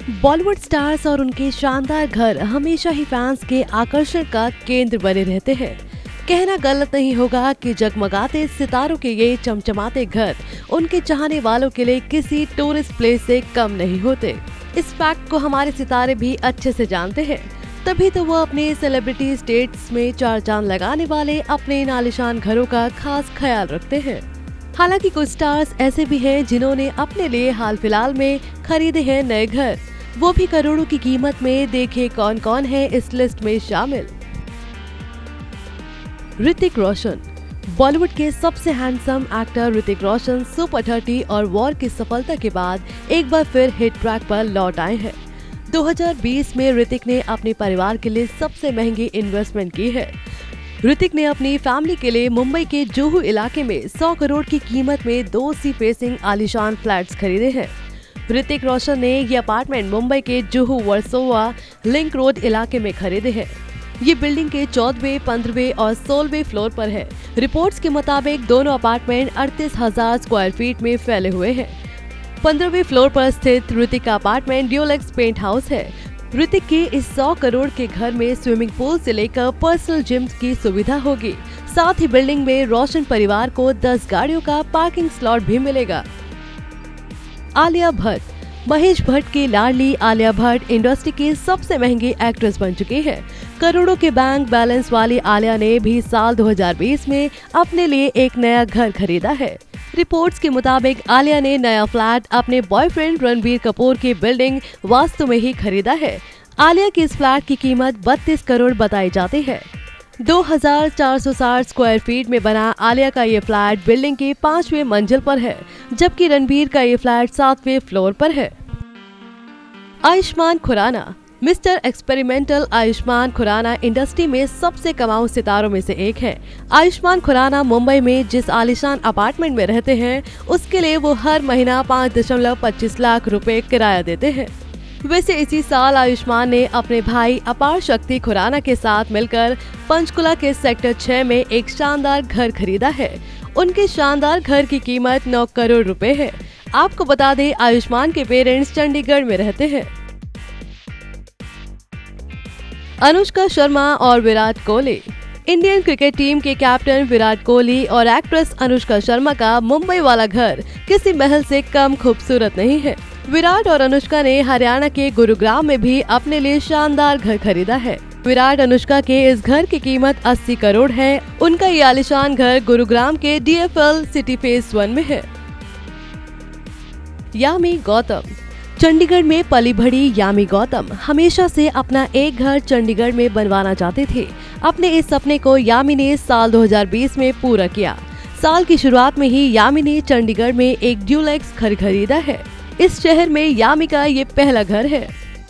Bollywood stars और उनके शानदार घर हमेशा ही फैंस के आकर्षण का केंद्र बने रहते हैं। कहना गलत नहीं होगा कि जगमगाते सितारों के ये चमचमाते घर उनके चाहने वालों के लिए किसी टूरिस्ट प्लेस से कम नहीं होते। इस फैक्ट को हमारे सितारे भी अच्छे से जानते हैं, तभी तो वो अपने सेलिब्रिटी स्टेट्स में चार चांद लगाने वाले अपने इन आलीशान घरों का खास ख्याल रखते हैं। हालांकि कुछ स्टार्स ऐसे भी हैं जिन्होंने अपने लिए हाल फिलहाल में खरीदे हैं नए घर, वो भी करोड़ों की कीमत में। देखिए कौन कौन है इस लिस्ट में शामिल। ऋतिक रोशन। बॉलीवुड के सबसे handsome actor Hrithik Roshan super 30 और वॉर की सफलता के बाद एक बार फिर हिट ट्रैक पर लौट आए हैं। 2020 में ऋतिक ने अपने परिवार के लिए सबसे महंगी इन्वेस्टमेंट की है। ऋतिक ने अपनी फैमिली के लिए मुंबई के जुहू इलाके में 100 करोड़ की कीमत में 2 सी फेसिंग आलीशान फ्लैट्स खरीदे हैं। ऋतिक रोशन ने ये अपार्टमेंट मुंबई के जुहू वर्सोवा लिंक रोड इलाके में खरीदे हैं। ये बिल्डिंग के 14वें, 15वें और 16वें फ्लोर पर है। रिपोर्ट्स के मुताबिक दोनों अपार्टमेंट 38,000 स्क्वायर फीट में फैले हुए हैं। 15वें फ्लोर पर स्थित ऋतिक का अपार्टमेंट ड्यूलेक्स पेंट हाउस है। ऋतिक के इस 100 करोड़ के घर में स्विमिंग पूल से लेकर पर्सनल जिम की सुविधा होगी। साथ ही बिल्डिंग में रोशन परिवार को 10 गाड़ियों का पार्किंग स्लॉट भी मिलेगा। आलिया भट्ट। महेश भट्ट की लाडली आलिया भट्ट इंडस्ट्री की सबसे महंगी एक्ट्रेस बन चुकी है। करोड़ों के बैंक बैलेंस वाली आलिया ने भी साल 2020 में अपने लिए एक नया घर खरीदा है। रिपोर्ट्स के मुताबिक आलिया ने नया फ्लैट अपने बॉयफ्रेंड रणबीर कपूर की बिल्डिंग वास्तु में ही खरीदा है। आलिया की इस फ्लैट की कीमत 32 करोड़ बताई जाती है। 2460 स्क्वायर फीट में बना आलिया का ये फ्लैट बिल्डिंग की 5वें मंजिल पर है, जबकि रणबीर का ये फ्लैट 7वें फ्लोर पर है। Ayushmann Khurrana. Mister experimental Ayushmann Khurrana industry में सबसे कमाऊ सितारों में से एक है। आयुष्मान खुराना मुंबई में जिस आलीशान अपार्टमेंट में रहते हैं, उसके लिए वो हर महीना 5.25 लाख रुपए किराया देते हैं। वैसे इसी साल आयुष्मान ने अपने भाई अपार शक्ति खुराना के साथ मिलकर पंचकुला के सेक्टर 6 में एक शानदार घर खरीदा है। उनके शानदार घर की कीमत 9 करोड़ रुपए है। आपको बता दें, आयुष्मान के पेरेंट्स चंडीगढ़ में रहते हैं। अनुष्का शर्मा और Virat Kohli. Indian cricket team के कैप्टन विराट कोहली और एक्ट्रेस अनुष्का शर्मा का मुंबई वाला घर किसी महल से कम खूबसूरत नहीं है। विराट और अनुष्का ने हरियाणा के गुरुग्राम में भी अपने लिए शानदार घर खरीदा है। विराट अनुष्का के इस घर की कीमत 80 करोड़ है। उनका ये आलीशान घर गुरुग्राम के DFL सिटी फेज 1 में है। यामी गौतम। चंडीगढ़ में पली बढ़ी यामी गौतम हमेशा से अपना एक घर चंडीगढ़ में बनवाना चाहते थे। अपने इस सपने को यामी ने साल 2020 में पूरा किया। साल की शुरुआत में ही यामी ने चंडीगढ़ में एक ड्यूलेक्स घर खरीदा है। इस शहर में यामी का ये पहला घर है।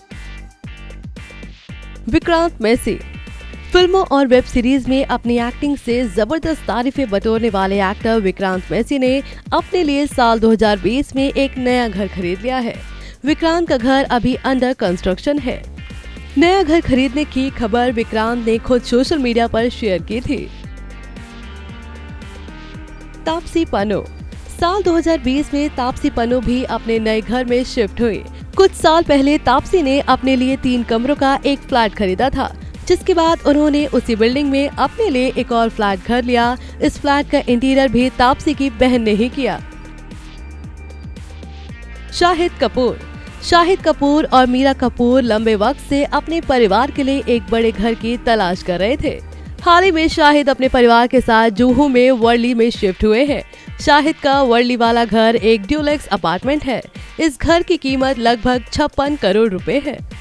विक्रांत मैसी। फिल्मों और वेब सीरीज में अपनी एक्टिंग से जबरदस्त तारीफें बटोरने वाले एक्टर विक्रांत मैसी ने अपने लिए साल 2020 में एक नया घर खरीद लिया है। विक्रांत का घर अभी अंडर कंस्ट्रक्शन है। नया घर खरीदने की खबर विक्रांत ने खुद सोशल मीडिया पर शेयर की थी। तापसी पन्नू। साल 2020 में तापसी पन्नू भी अपने नए घर में शिफ्ट हुई। कुछ साल पहले तापसी ने अपने लिए 3 कमरों का एक फ्लैट खरीदा था, जिसके बाद उन्होंने उसी बिल्डिंग में अपने लिए एक और फ्लैट घर लिया। इस फ्लैट का इंटीरियर भी तापसी की बहन ने ही किया। शाहिद कपूर। शाहिद कपूर और मीरा कपूर लंबे वक्त से अपने परिवार के लिए एक बड़े घर की तलाश कर रहे थे। हाल ही में शाहिद अपने परिवार के साथ जुहू में वर्ली में शिफ्ट हुए हैं। शाहिद का वर्ली वाला घर एक ड्यूलेक्स अपार्टमेंट है। इस घर की कीमत लगभग 56 करोड़ रुपए है।